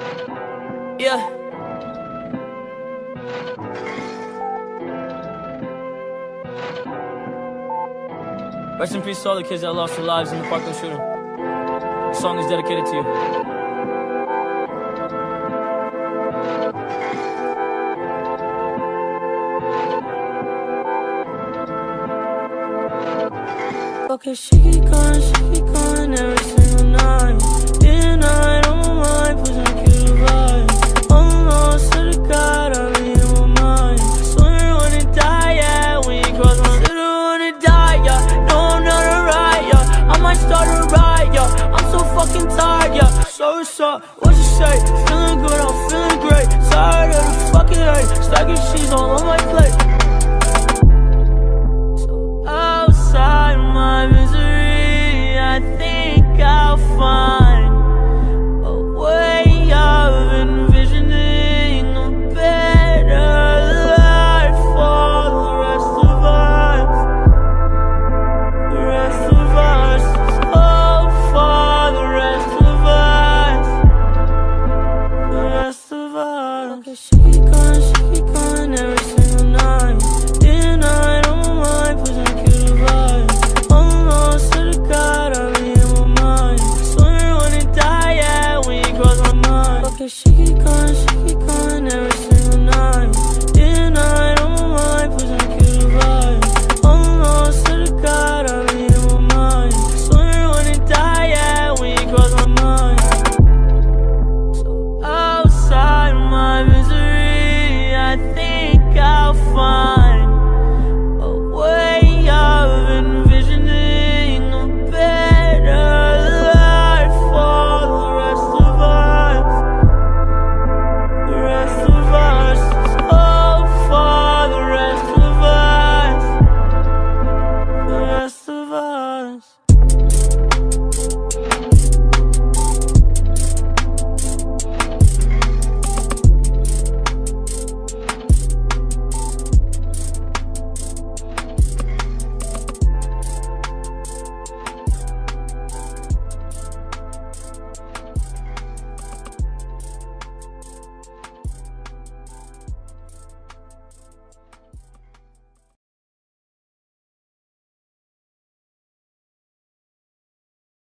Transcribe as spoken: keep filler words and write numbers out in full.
Yeah. Rest in peace to all the kids that lost their lives in the Parkland shooting. The song is dedicated to you. Okay, she keep going, she keep going every single night. Day and night on my mind, pushing the kid to ride. Almost to the God, I mean in my mind. Swear I wanna die, yeah, when you cross my city, I wanna die, yeah. No, I'm not alright, yeah. I might start a riot, yeah. I'm so fucking tired, yeah. So what's up, what you say? Feeling good, I'm feeling great. Tired of the fucking hate, stacking cheese all on my plate. So outside my misery, I think I'll find